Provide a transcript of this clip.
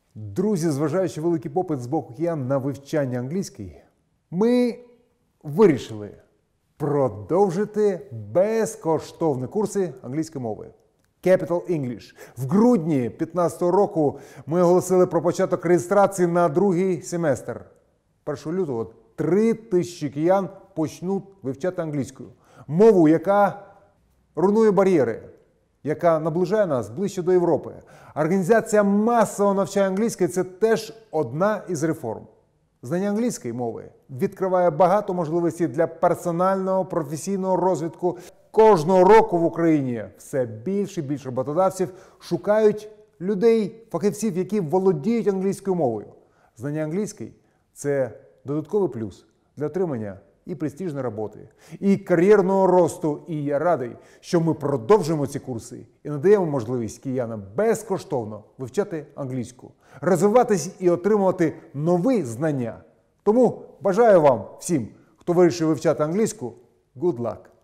Друзі, зважаючи великий попит з боку киян на вивчання англійської, ми вирішили продовжити безкоштовні курси англійської мови. Capital English. В грудні 2015 року ми оголосили про початок реєстрації на другий семестр. 1 лютого 3000 киян почнуть вивчати англійську. Мову, яка руйнує бар'єри, яка наближає нас ближче до Європи. Організація масового навчання англійської – це теж одна із реформ. Знання англійської мови відкриває багато можливостей для персонального, професійного розвитку. Кожного року в Україні все більше і більше роботодавців шукають людей, фахівців, які володіють англійською мовою. Знання англійської – це додатковий плюс для отримання і престижної роботи, і кар'єрного росту. І я радий, що ми продовжуємо ці курси і надаємо можливість киянам безкоштовно вивчати англійську, розвиватись і отримувати нові знання. Тому бажаю вам всім, хто вирішив вивчати англійську, good luck!